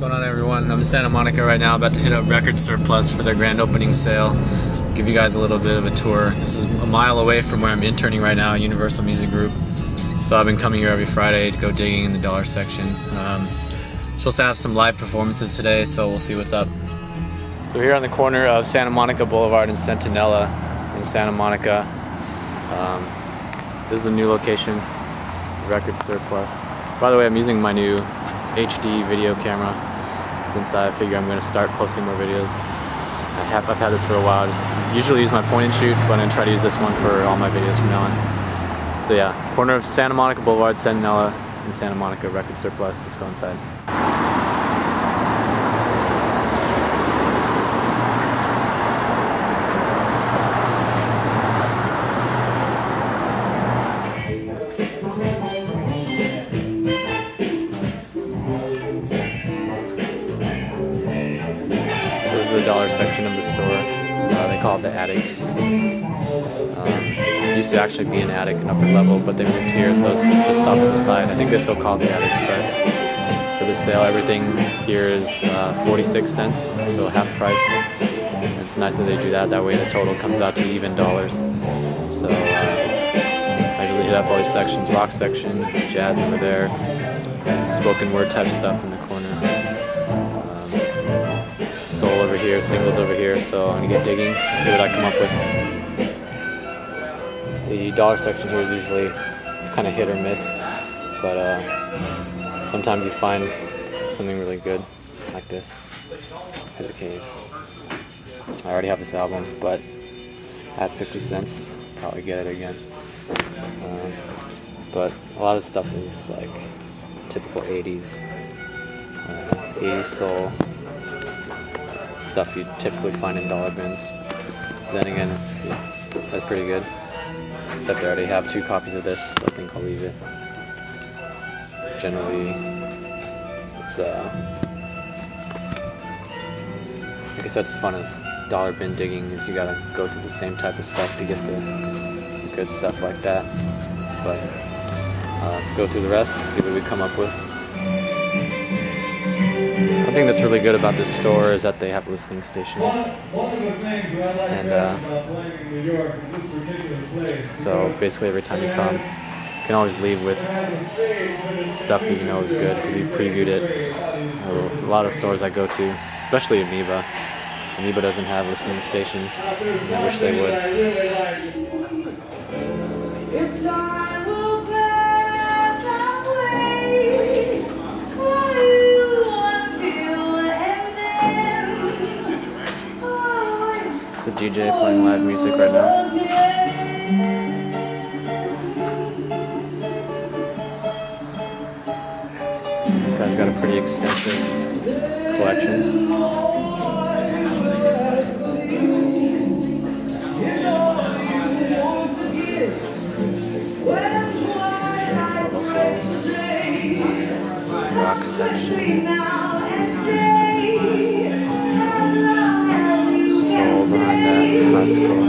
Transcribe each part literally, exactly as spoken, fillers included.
going on, everyone? I'm in Santa Monica right now, about to hit up Record Surplus for their grand opening sale. Give you guys a little bit of a tour. This is a mile away from where I'm interning right now, Universal Music Group. So I've been coming here every Friday to go digging in the dollar section. Um, supposed to have some live performances today, so we'll see what's up. So we're here on the corner of Santa Monica Boulevard and Centinela in Santa Monica. Um, this is the new location, Record Surplus. By the way, I'm using my new H D video camera since I figure I'm going to start posting more videos. I have, I've had this for a while. I just usually use my point and shoot, but I'm going to try to use this one for all my videos from now on. So yeah, corner of Santa Monica Boulevard, Centinela, and Santa Monica Record Surplus. Let's go inside. The dollar section of the store. Uh, they call it the attic. Um, it used to actually be an attic, an upper level, but they moved here, so it's just off to the side. I think they still call it the attic, but for the sale, everything here is uh, forty-six cents, so half price. And it's nice that they do that. That way, the total comes out to even dollars. So uh, I usually hit up all these sections: rock section, jazz over there, spoken word type stuff in the corner. Over here, singles over here, so I'm gonna get digging, see what I come up with. The dollar section here is usually kind of hit or miss, but uh, sometimes you find something really good, like this. Here's the case. I already have this album, but at fifty cents, probably get it again. Um, but a lot of stuff is like typical eighties, uh, eighties soul. Stuff you typically find in dollar bins. Then again, see, that's pretty good. Except I already have two copies of this, so I think I'll leave it. Generally, it's uh, I guess that's the fun of dollar bin digging, is you gotta go through the same type of stuff to get the, the good stuff like that. But uh, let's go through the rest, see what we come up with. One thing that's really good about this store is that they have listening stations. And uh, so basically every time you come, you can always leave with stuff that you know is good because you previewed it. A lot of stores I go to, especially Amoeba, Amoeba doesn't have listening stations, and I wish they would. The D J playing live music right now. This guy's got a pretty extensive collection. Rock section. Behind that, classical.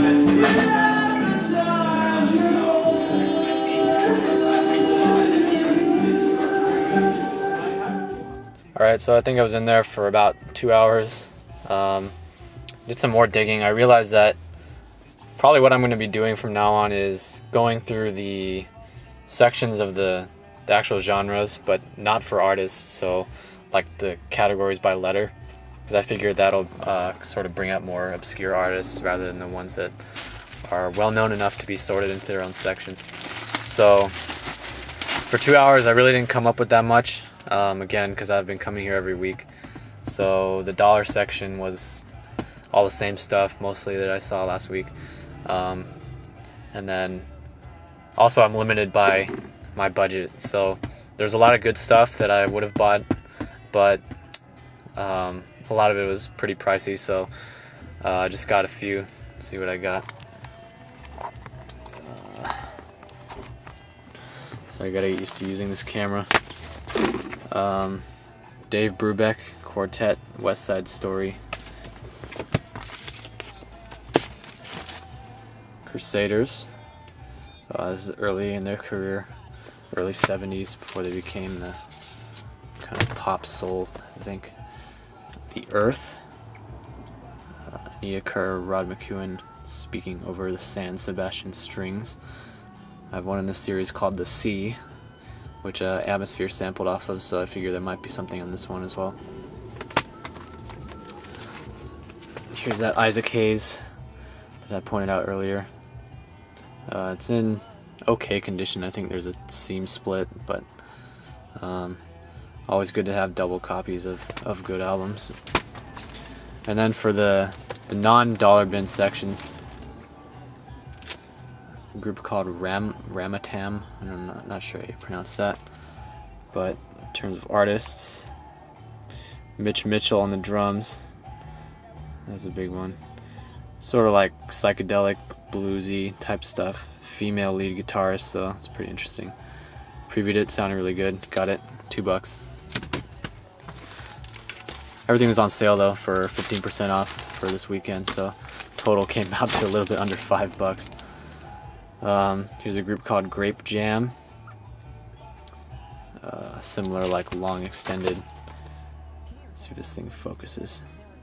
Alright, so I think I was in there for about two hours. Um, did some more digging. I realized that probably what I'm going to be doing from now on is going through the sections of the, the actual genres, but not for artists, so like the categories by letter. Because I figured that'll uh, sort of bring up more obscure artists rather than the ones that are well known enough to be sorted into their own sections. So for two hours I really didn't come up with that much, um, again because I've been coming here every week. So the dollar section was all the same stuff mostly that I saw last week. Um, and then also I'm limited by my budget, so there's a lot of good stuff that I would have bought, but um, a lot of it was pretty pricey, so uh, I just got a few. Let's see what I got. Uh, so I gotta get used to using this camera. Um, Dave Brubeck Quartet, West Side Story. Crusaders. Uh, this is early in their career, early seventies, before they became the kind of pop soul, I think. The Earth. Uh, Nia Kerr, Rod McEwen speaking over the San Sebastian strings. I have one in this series called The Sea, which uh, Atmosphere sampled off of, so I figure there might be something on this one as well. Here's that Isaac Hayes that I pointed out earlier. Uh, it's in okay condition. I think there's a seam split, but um, always good to have double copies of, of good albums. And then for the, the non-dollar bin sections, a group called Ram Ramatam. I'm not, not sure how you pronounce that, but in terms of artists, Mitch Mitchell on the drums. That's a big one. Sort of like psychedelic, bluesy type stuff. Female lead guitarist, so it's pretty interesting. Previewed it, sounded really good. Got it, two bucks. Everything was on sale though for fifteen percent off for this weekend, so total came out to a little bit under five bucks. Um, here's a group called Grape Jam. Uh, similar, like long extended. Let's see if this thing focuses.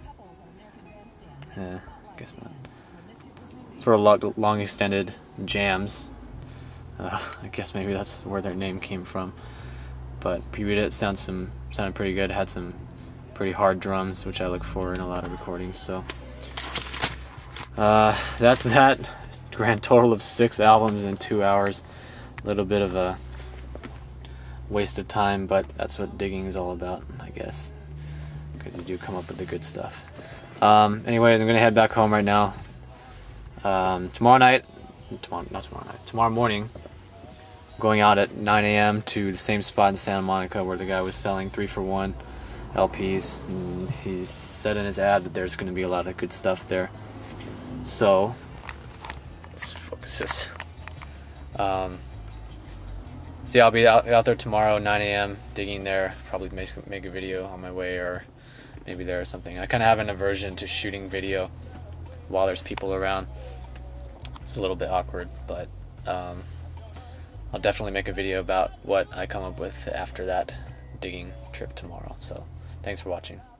Eh, I guess not. Sort of long, long extended jams. Uh, I guess maybe that's where their name came from. But previewed it, sounds some sounded pretty good. Had some pretty hard drums, which I look for in a lot of recordings. So uh, that's that. Grand total of six albums in two hours. A little bit of a waste of time, but that's what digging is all about, I guess, because you do come up with the good stuff. Um, anyways, I'm gonna head back home right now. Um, tomorrow night, tomorrow, not tomorrow night, tomorrow morning, going out at nine A M to the same spot in Santa Monica where the guy was selling three for one L Ps, and he said in his ad that there's gonna be a lot of good stuff there. So let's focus this. Um, so yeah, I'll be out, out there tomorrow, nine A M digging there. Probably make make a video on my way, or maybe there or something. I kind of have an aversion to shooting video while there's people around. It's a little bit awkward, but um, I'll definitely make a video about what I come up with after that digging trip tomorrow. So thanks for watching.